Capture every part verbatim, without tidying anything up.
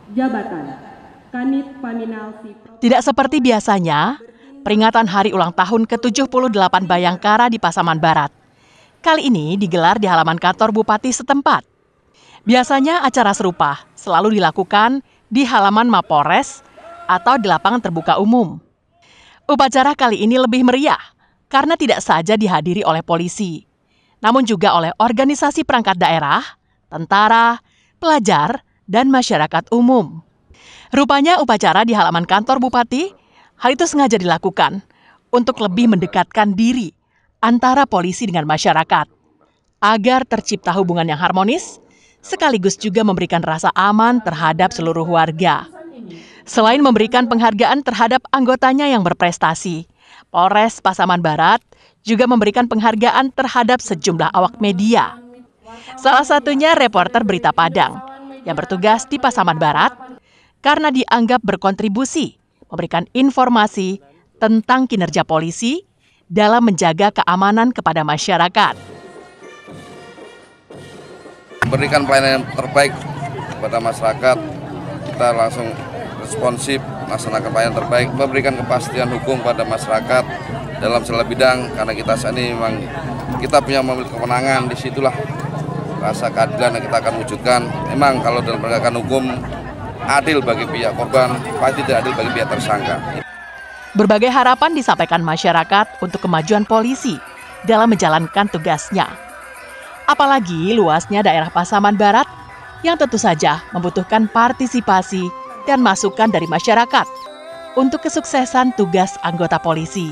jabatan Kanit Paminal. Tidak seperti biasanya, peringatan hari ulang tahun ke tujuh puluh delapan Bayangkara di Pasaman Barat. Kali ini digelar di halaman kantor Bupati setempat. Biasanya acara serupa selalu dilakukan di halaman Mapores atau di lapangan terbuka umum. Upacara kali ini lebih meriah karena tidak saja dihadiri oleh polisi, namun juga oleh organisasi perangkat daerah, tentara, pelajar, dan masyarakat umum. Rupanya upacara di halaman kantor Bupati, hal itu sengaja dilakukan untuk lebih mendekatkan diri antara polisi dengan masyarakat, agar tercipta hubungan yang harmonis, sekaligus juga memberikan rasa aman terhadap seluruh warga. Selain memberikan penghargaan terhadap anggotanya yang berprestasi, Polres Pasaman Barat juga memberikan penghargaan terhadap sejumlah awak media. Salah satunya reporter Berita Padang yang bertugas di Pasaman Barat karena dianggap berkontribusi memberikan informasi tentang kinerja polisi dalam menjaga keamanan kepada masyarakat. Memberikan pelayanan terbaik kepada masyarakat, kita langsung responsif, melaksanakan pelayanan terbaik, memberikan kepastian hukum pada masyarakat dalam segala bidang, karena kita saat ini memang kita punya memiliki kewenangan, disitulah rasa keadilan yang kita akan wujudkan. Memang kalau dalam penegakan hukum adil bagi pihak korban, pasti tidak adil bagi pihak tersangka. Berbagai harapan disampaikan masyarakat untuk kemajuan polisi dalam menjalankan tugasnya. Apalagi luasnya daerah Pasaman Barat yang tentu saja membutuhkan partisipasi dan masukan dari masyarakat untuk kesuksesan tugas anggota polisi.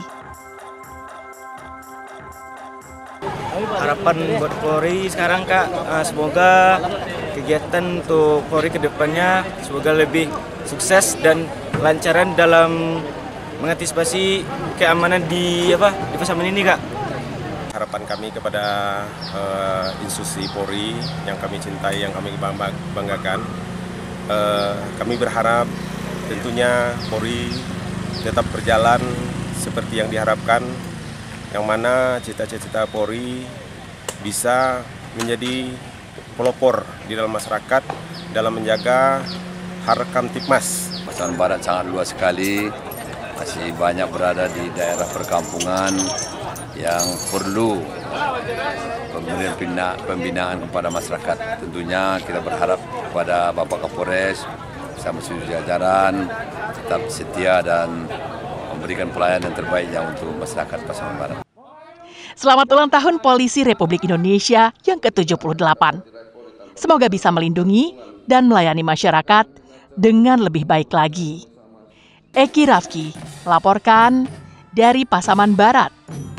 Harapan buat Polri sekarang Kak, semoga kegiatan untuk Polri ke depannya semoga lebih sukses dan lancaran dalam mengantisipasi keamanan di apa di Pasaman ini Kak. Harapan kami kepada uh, institusi Polri yang kami cintai, yang kami banggakan, uh, kami berharap tentunya Polri tetap berjalan seperti yang diharapkan, yang mana cita-cita Polri bisa menjadi pelopor di dalam masyarakat dalam menjaga Harkam Tipmas. Pasaman Barat sangat luas sekali, masih banyak berada di daerah perkampungan yang perlu pembinaan, pembinaan kepada masyarakat. Tentunya kita berharap kepada Bapak Kapolres bersama seluruh jajaran tetap setia dan memberikan pelayanan terbaiknya untuk masyarakat Pasaman Barat. Selamat ulang tahun Polisi Republik Indonesia yang ke tujuh puluh delapan. Semoga bisa melindungi dan melayani masyarakat dengan lebih baik lagi. Eki Rafki melaporkan dari Pasaman Barat.